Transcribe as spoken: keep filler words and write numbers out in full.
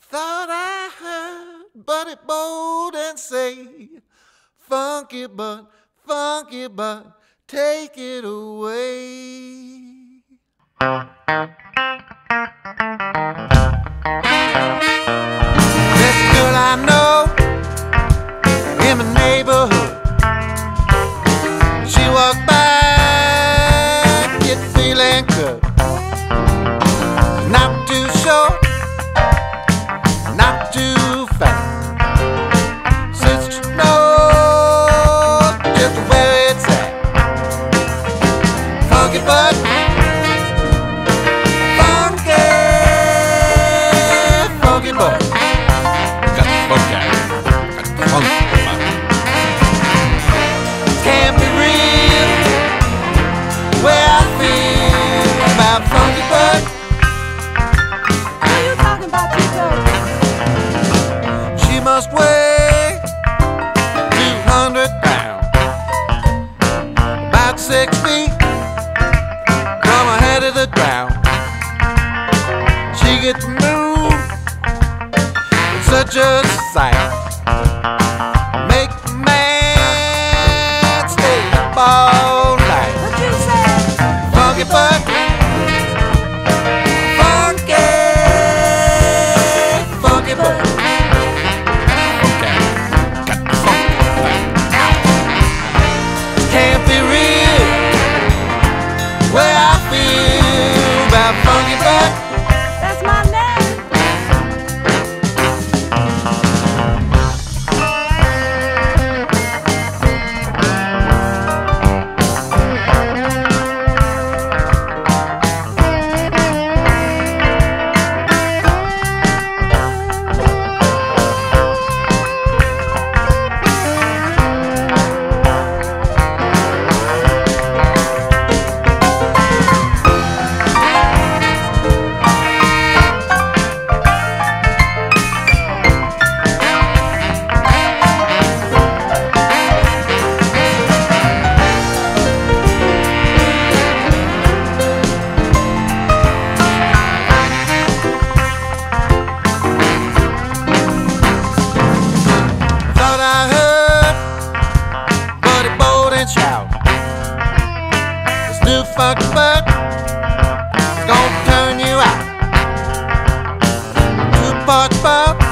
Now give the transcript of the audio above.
Thought I heard Buddy Bolden say, funky but, funky but, take it away. This girl I know in my neighborhood, she walked by, get feeling good. Not too short, not too fat. Since you know just where it's at. Funky but, funky, funky but. Got the funk out. Got the funk. Can't be real where I feel about funky but. Who you talking about, Chico? She must weigh two hundred pounds, about six feet from her head to the ground. She gets moved, it's such a sight. Make a man stay up all night. What you say? Funky but, funky, funky but. Can't be real where I feel about funky but. That's my name. Funky but it's gonna turn you out. Two parts pop,